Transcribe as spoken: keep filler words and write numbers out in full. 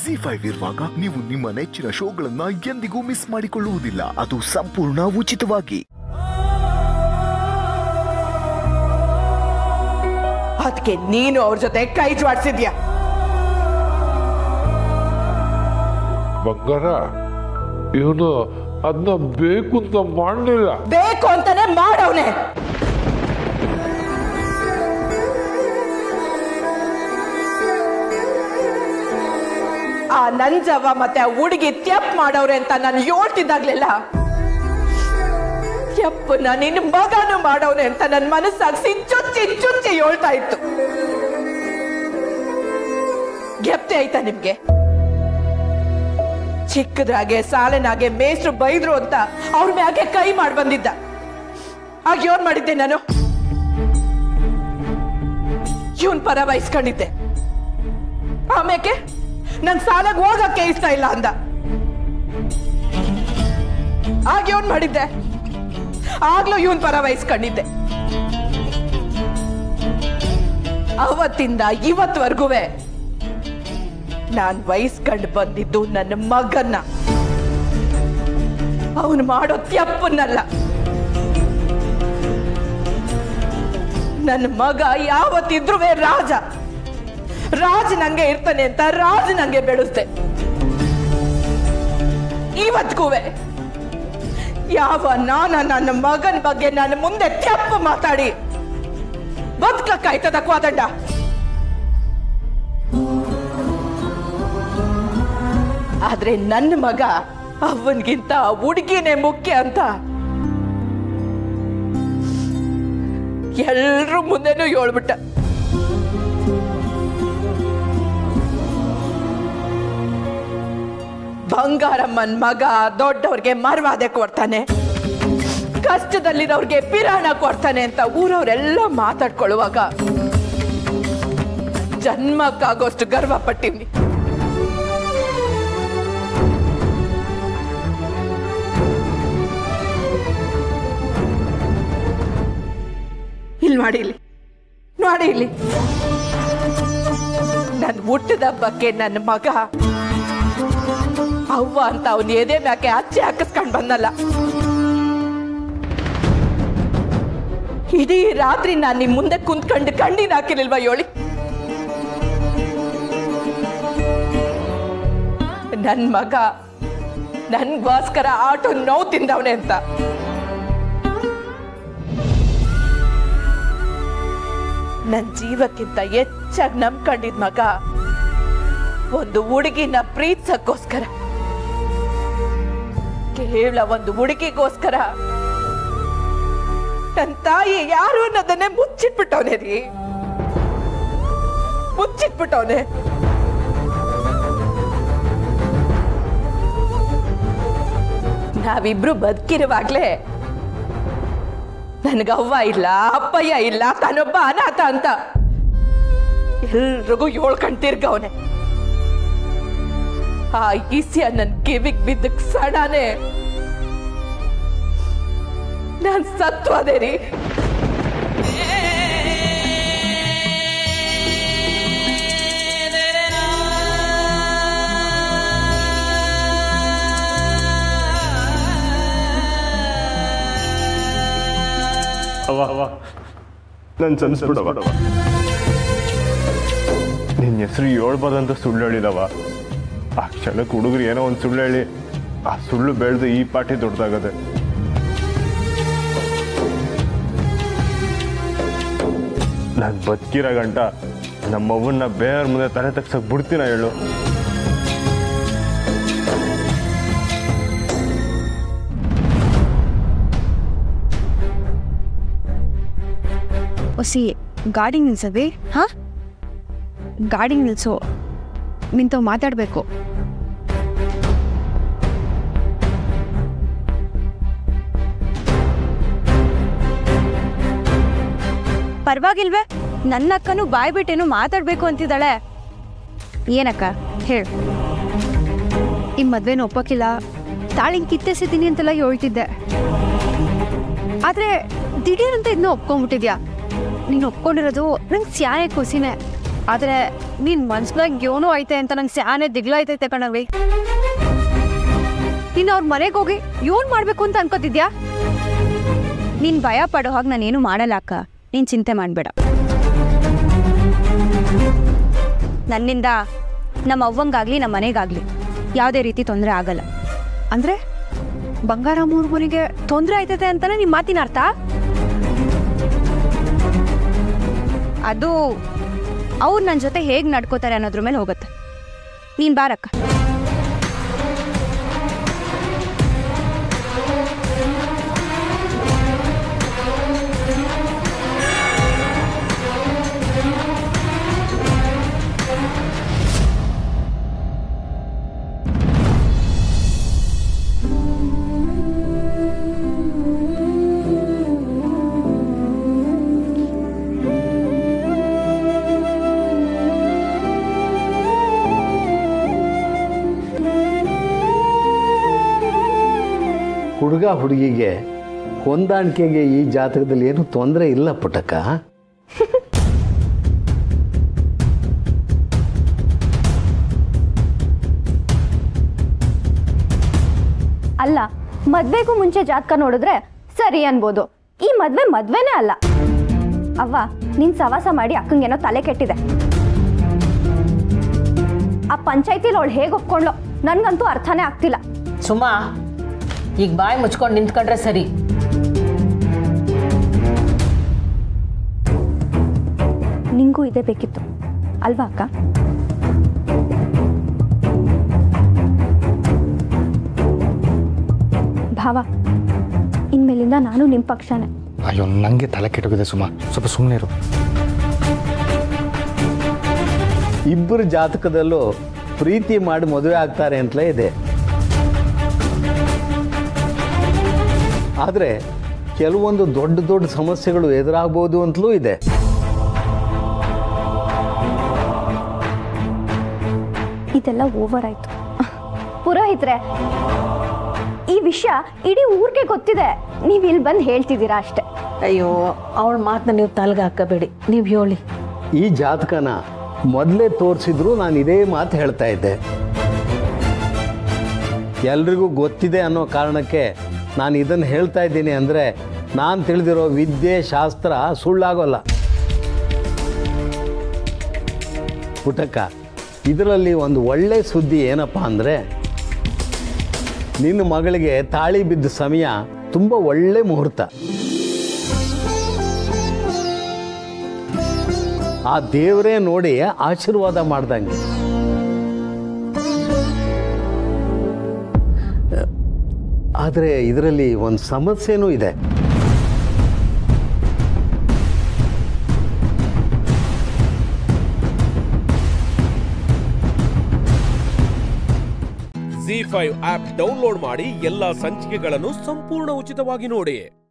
Zee five ಇರುವಾಗ ನೀವು ನಿಮ್ಮ ನೆಚ್ಚಿನ ಶೋಗಳನ್ನ ಎಂದಿಗೂ ಮಿಸ್ ಮಾಡಿಕೊಳ್ಳುವುದಿಲ್ಲ. ಅದು ಸಂಪೂರ್ಣ ಉಚಿತವಾಗಿ. ಅದಕ್ಕೆ ನೀನು ಅವ್ರ ಜೊತೆ ಕೈ ಜೋಡಿಸಿದ್ಯಾ? ಬಂಗಾರ, ಇವನು ಅದನ್ನ ಬೇಕು ಅಂತ ಮಾಡಲಿಲ್ಲ. ಬೇಕು ಅಂತಾನೆ ಮಾಡವನೆ. ಆ ನಂಜವ್ವ ಮತ್ತೆ ಆ ಹುಡುಗಿ ತ್ಯಪ್ ಮಾಡವ್ರೆ ಅಂತ ನಾನು ಹೇಳ್ತಿದ್ದಾಗ್ಲಿಲ್ಲ, ಯಪ್ಪನ ನಿನ್ನ ಮಗನು ಮಾಡವ್ನೆ ಅಂತ ನನ್ನ ಮನಸ್ಸಾಗಿಸಿ ಚುಚ್ಚಿ ಚುಚ್ಚಿ ಹೇಳ್ತಾ ಇತ್ತು. ಗೆಪ್ತೆ ಆಯ್ತಾ ನಿಮ್ಗೆ? ಚಿಕ್ಕದ್ರಾಗೆ ಸಾಲನಾಗೆ ಮೇಷ್ಟ್ರು ಬೈದ್ರು ಅಂತ ಅವ್ರ ಮ್ಯಾಗೆ ಕೈ ಮಾಡಿ ಬಂದಿದ್ದ. ಆಗ ಏನ್ ಮಾಡಿದ್ದೆ ನಾನು? ಇವನ್ ಪರ ವಹಿಸ್ಕೊಂಡಿದ್ದೆ. ಆಮೇಲೆ ನನ್ ಸಾಲಾಗ ಹೋಗಕ್ಕೆ ಇಷ್ಟ ಇಲ್ಲ ಅಂದ. ಆಗ ಏನ್ ಮಾಡಿದ್ದೆ? ಆಗ್ಲೂ ಇವನ್ ಪರ ವಹಿಸ್ಕೊಂಡಿದ್ದೆ. ಅವತ್ತಿಂದ ಇವತ್ವರ್ಗುವೆ ನಾನ್ ವಹಿಸ್ಕೊಂಡು ಬಂದಿದ್ದು ನನ್ನ ಮಗನ್ನ, ಅವನು ಮಾಡೋ ತ್ಯಪ್ಪನ್ನಲ್ಲ. ನನ್ನ ಮಗ ಯಾವತ್ತಿದ್ರೂ ರಾಜ. ರಾಜ ನಂಗೆ ಇರ್ತಾನೆ ಅಂತ ರಾಜ ನಂಗೆ ಬೆಳೆಸ್ದೆ. ಇವತ್ಗೂವೆ ಯಾವ ನಾನ ನನ್ನ ಮಗನ ಬಗ್ಗೆ ನನ್ನ ಮುಂದೆ ತ್ಯಪ್ಪ ಮಾತಾಡಿ ಬದುಕಕ್ಕಾಯ್ತದ ಕ್ವಾದಂಡ? ಆದ್ರೆ ನನ್ನ ಮಗ ಅವನ್ಗಿಂತ ಹುಡುಗಿನೇ ಮುಖ್ಯ ಅಂತ ಎಲ್ರೂ ಮುಂದೆನೂ ಹೇಳ್ಬಿಟ್ಟ. ಬಂಗಾರಮ್ಮನ್ ಮಗ ದೊಡ್ಡವ್ರಿಗೆ ಮರ್ವಾದೆ ಕೊಡ್ತಾನೆ, ಕಷ್ಟದಲ್ಲಿರೋರ್ಗೆ ಪಿರಾಣ ಕೊಡ್ತಾನೆ ಅಂತ ಊರವರೆಲ್ಲ ಮಾತಾಡ್ಕೊಳ್ಳುವಾಗ ಜನ್ಮಕ್ಕಾಗೋಷ್ಟು ಗರ್ವ ಪಟ್ಟಿವ್ನಿ. ಇಲ್ಲಿ ನೋಡಿ, ಇಲ್ಲಿ ನೋಡಿ, ಇಲ್ಲಿ ನನ್ ಹುಟ್ಟಿದ ಬಗ್ಗೆ ನನ್ನ ಮಗ ಅವ್ವ ಅಂತ ಅವನು ಎದೆ ಮ್ಯಾಕೆ ಅಚ್ಚೆ ಹಾಕಿಸ್ಕೊಂಡ್ ಬಂದಲ್ಲ. ಇಡೀ ರಾತ್ರಿ ನಾನ್ ನಿಮ್ ಮುಂದೆ ಕುಂತ್ಕೊಂಡು ಕಣ್ಣಿನ ಹಾಕಿರ್ಲಿಲ್ವಾ ಯೋಳಿ? ನನ್ ಮಗ ನನ್ಗೋಸ್ಕರ ಆಟೋ ನೋವು ತಿಂದವನೆ ಅಂತ. ನನ್ ಜೀವಕ್ಕಿಂತ ಹೆಚ್ಚಾಗಿ ನಂಬ್ಕೊಂಡಿದ್ ಮಗ ಒಂದು ಹುಡುಗಿನ ಪ್ರೀತಿಸಕ್ಕೋಸ್ಕರ, ಕೇವಲ ಒಂದು ಹುಡುಗಿಗೋಸ್ಕರ ನನ್ನ ತಾಯಿ ಯಾರು ಅನ್ನೋದನ್ನೇ ಮುಚ್ಚಿಟ್ಬಿಟ್ಟವನೆ ರೀ, ಮುಚ್ಚಿಟ್ಬಿಟ್ಟವನೆ. ನಾವಿಬ್ರು ಬದುಕಿರುವಾಗ್ಲೇ ನನ್ಗವ್ವ ಇಲ್ಲ, ಅಪ್ಪಯ್ಯ ಇಲ್ಲ, ತಾನೊಬ್ಬ ಅನಾಥ ಅಂತ ಎಲ್ರಿಗೂ ಹೇಳ್ಕೊಂಡ್ ತಿರ್ಗವನೆ. ಆ ಈಸ್ಯ ನನ್ ಕಿವಿಗ್ ಬಿದ್ದಕ್ ಸಡಾನೆ ನಾನ್ ಸತ್ವಾದೆ ರೀ. ಅವ ನನ್ ಸನ್ಸ್ಬಿಡವ, ನಿನ್ನ ಹೆಸರು ಹೇಳ್ಬಾರ್ದಂತ ಸುಳ್ಳು ಹೇಳಿದವ. ಆ ಕ್ಷಣಕ್ಕೆ ಹುಡುಗರು ಏನೋ ಒಂದು ಸುಳ್ಳು ಹೇಳಿ ಆ ಸುಳ್ಳು ಬೆಳೆದು ಈ ಪಾಟಿ ದೊಡ್ಡದಾಗದೆ. ನಾನು ಬದುಕಿರೋ ಗಂಟ ನಮ್ಮವ್ವನ್ನ ಬೇರೆ ಮುಂದೆ ತಲೆ ತಗ್ಸಕ್ ಬಿಡ್ತೀನ ಹೇಳು? ಒಸಿ ಗಾಡಿ ನಿಲ್ಸವಿ? ಹಾ, ಗಾಡಿ ನಿಲ್ಸು, ನಿಂತು ಮಾತಾಡ್ಬೇಕು. ಪರವಾಗಿಲ್ವೇ? ನನ್ನ ಅಕ್ಕನೂ ಬಾಯ್ ಬಿಟ್ಟೇನು ಮಾತಾಡ್ಬೇಕು ಅಂತಿದ್ದಾಳೆ. ಏನಕ್ಕ ಹೇಳು? ಈ ಮದ್ವೆನ ಒಪ್ಪಕ್ಕಿಲ್ಲ, ತಾಳಿಂಗ್ ಕಿತ್ತೆಸಿದ್ದೀನಿ ಅಂತೆಲ್ಲ ಹೇಳ್ತಿದ್ದೆ. ಆದ್ರೆ ದಿಢೀರಂತ ಇದನ್ನ ಒಪ್ಕೊಂಡ್ಬಿಟ್ಟಿದ್ಯಾ? ನೀನು ಒಪ್ಕೊಂಡಿರೋದು ನಂಗೆ ಸ್ಯಾನೆ ಖುಷಿನೇ. ಆದರೆ ನೀನು ಮನ್ಸ್ನಾಗ ಏನೋ ಐತೆ ಅಂತ ನಂಗೆ ಸ್ಯಾನೆ ದಿಗ್ಲಾಯ್ತೈತೆ ಕಣವಿ. ನೀನು ಅವ್ರ ಮನೆಗೆ ಹೋಗಿ ಏನು ಮಾಡಬೇಕು ಅಂತ ಅನ್ಕೋತಿದ್ಯಾ? ನೀನು ಭಯ ಪಡೋ ಹಾಗೆ ನಾನೇನು ಮಾಡಲ್ಲ ಅಕ್ಕ, ನೀನು ಚಿಂತೆ ಮಾಡಬೇಡ. ನನ್ನಿಂದ ನಮ್ಮ ಅವ್ವಂಗಾಗಲಿ ನಮ್ಮ ಮನೆಗಾಗಲಿ ಯಾವುದೇ ರೀತಿ ತೊಂದರೆ ಆಗಲ್ಲ. ಅಂದರೆ ಬಂಗಾರಮ್ಮವ್ರ ಮನೆಗೆ ತೊಂದರೆ ಆಯ್ತೈತೆ ಅಂತಾನೆ ನಿಮ್ಮ ಮಾತಿನ ಅರ್ಥ? ಅದು ಅವ್ರು ನನ್ನ ಜೊತೆ ಹೇಗೆ ನಡ್ಕೋತಾರೆ ಅನ್ನೋದ್ರ ಮೇಲೆ ಹೋಗುತ್ತೆ. ನೀನು ಬಾರಕ್ಕ. ಹುಡುಗ ಹುಡುಗಿಗೆ ಹೊಂದಾಣಿಕೆಗೆ ಈ ಜಾತಕದಲ್ಲಿ ಏನು ತೊಂದರೆ ಇಲ್ಲ ಪುಟ್ಟಕ್ಕ. ಅಲ್ಲ, ಮದ್ವೆಗೂ ಮುಂಚೆ ಜಾತಕ ನೋಡಿದ್ರೆ ಸರಿ ಅನ್ಬೋದು. ಈ ಮದ್ವೆ ಮದ್ವೆನೇ ಅಲ್ಲ. ಅವ್ವ, ನೀನ್ ಸವಾಸ ಮಾಡಿ ಅಕ್ಕಂಗೇನೋ ತಲೆ ಕೆಟ್ಟಿದೆ. ಆ ಪಂಚಾಯತಿಲಿ ಅವಳು ಹೇಗೆ ಒಪ್ಕೊಂಡ್ಲೋ ನನ್ಗಂತೂ ಅರ್ಥನೇ ಆಗ್ತಿಲ್ಲ. ಸುಮಾ, ಈಗ ಬಾಯಿ ಮುಚ್ಕೊಂಡು ನಿಂತ್ಕೊಂಡ್ರೆ ಸರಿ. ನಿಂಗೂ ಇದೇ ಬೇಕಿತ್ತು ಅಲ್ವಾ ಅಕ್ಕ? ಭಾವ, ಇನ್ಮೇಲಿಂದ ನಾನು ನಿಮ್ಮ ಪಕ್ಷನೇ. ಅಯ್ಯೋ, ನನಗೆ ತಲೆ ಕೆಟ್ಟೋಗಿದೆ ಸುಮಾ, ಸ್ವಲ್ಪ ಸುಮ್ಮನೆ ಇರು. ಇಬ್ಬರು ಜಾತಕದಲ್ಲೂ ಪ್ರೀತಿ ಮಾಡಿ ಮದುವೆ ಆಗ್ತಾರೆ ಅಂತಲೇ ಇದೆ. ಆದರೆ ಕೆಲವೊಂದು ದೊಡ್ಡ ದೊಡ್ಡ ಸಮಸ್ಯೆಗಳು ಎದುರಾಗ್ಬೋದು ಅಂತಲೂ ಇದೆ. ಇದೆಲ್ಲ ಓವರ್ ಆಯ್ತು. ಪುರೋಹಿತ್ರೆ, ಈ ವಿಷಯ ಇಡೀ ಊರಿಗೆ ಗೊತ್ತಿದೆ, ನೀವು ಇಲ್ಲಿ ಬಂದು ಹೇಳ್ತಿದ್ದೀರಾ ಅಷ್ಟೆ. ಅಯ್ಯೋ, ಅವಳ ಮಾತನ್ನ ನೀವು ತಲೆಗೆ ಹಾಕಬೇಡಿ, ನೀವು ಹೇಳಿ. ಈ ಜಾತಕನ ಮೊದಲೇ ತೋರಿಸಿದ್ರು ನಾನು ಇದೇ ಮಾತು ಹೇಳ್ತಾ ಇದ್ದೆ. ಎಲ್ರಿಗೂ ಗೊತ್ತಿದೆ ಅನ್ನೋ ಕಾರಣಕ್ಕೆ ನಾನು ಇದನ್ನು ಹೇಳ್ತಾ ಇದ್ದೀನಿ. ಅಂದರೆ ನಾನು ತಿಳಿದಿರೋ ವಿದ್ಯೆ ಶಾಸ್ತ್ರ ಸುಳ್ಳಾಗೋಲ್ಲ. ಪುಟ್ಟಕ್ಕ, ಇದರಲ್ಲಿ ಒಂದು ಒಳ್ಳೆ ಸುದ್ದಿ ಏನಪ್ಪ ಅಂದರೆ, ನಿನ್ನ ಮಗಳಿಗೆ ತಾಳಿ ಬಿದ್ದ ಸಮಯ ತುಂಬ ಒಳ್ಳೆ ಮುಹೂರ್ತ. ಆ ದೇವರೇ ನೋಡಿ ಆಶೀರ್ವಾದ ಮಾಡ್ದಂಗೆ. ಆದರೆ ಇದರಲ್ಲಿ ಒಂದು ಸಮಸ್ಯೆನೂ ಇದೆ. ಝೀ ಫೈವ್ ಆಪ್ ಡೌನ್ಲೋಡ್ ಮಾಡಿ ಎಲ್ಲಾ ಸಂಚಿಕೆಗಳನ್ನು ಸಂಪೂರ್ಣ ಉಚಿತವಾಗಿ ನೋಡಿ.